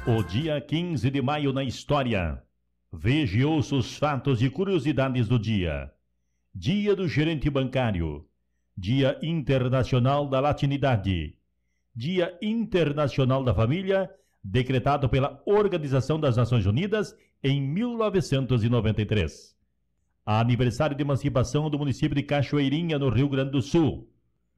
O dia 15 de maio na história. Veja e ouça os fatos e curiosidades do dia. Dia do gerente bancário. Dia Internacional da Latinidade. Dia Internacional da Família, decretado pela Organização das Nações Unidas em 1993. Aniversário de emancipação do município de Cachoeirinha, no Rio Grande do Sul.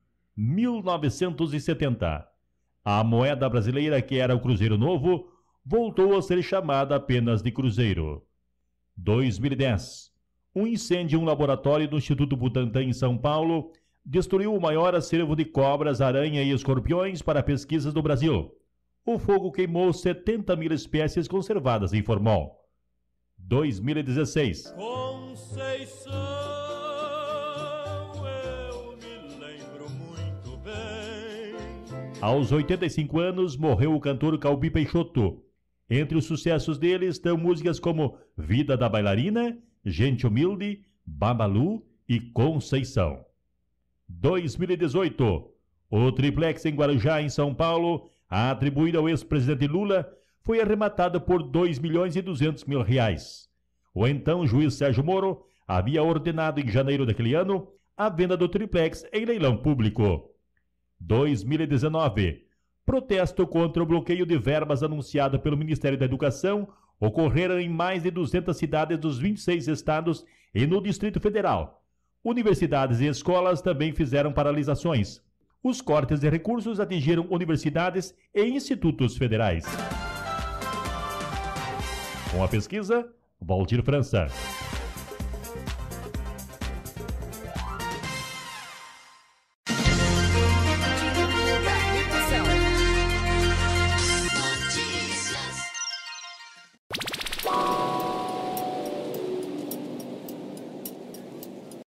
1970. A moeda brasileira, que era o Cruzeiro Novo, voltou a ser chamada apenas de Cruzeiro. 2010. Um incêndio em um laboratório do Instituto Butantan em São Paulo destruiu o maior acervo de cobras, aranha e escorpiões para pesquisas do Brasil. O fogo queimou 70 mil espécies conservadas em formol. 2016. Conceição, eu me lembro muito bem. Aos 85 anos, morreu o cantor Calbi Peixoto. Entre os sucessos dele estão músicas como Vida da Bailarina, Gente Humilde, Babalu e Conceição. 2018. O triplex em Guarujá, em São Paulo, atribuído ao ex-presidente Lula, foi arrematado por R$2.200.000. O então juiz Sérgio Moro havia ordenado em janeiro daquele ano a venda do triplex em leilão público. 2019. Protesto contra o bloqueio de verbas anunciado pelo Ministério da Educação ocorreram em mais de 200 cidades dos 26 estados e no Distrito Federal. Universidades e escolas também fizeram paralisações. Os cortes de recursos atingiram universidades e institutos federais. Com a pesquisa, Valdir França.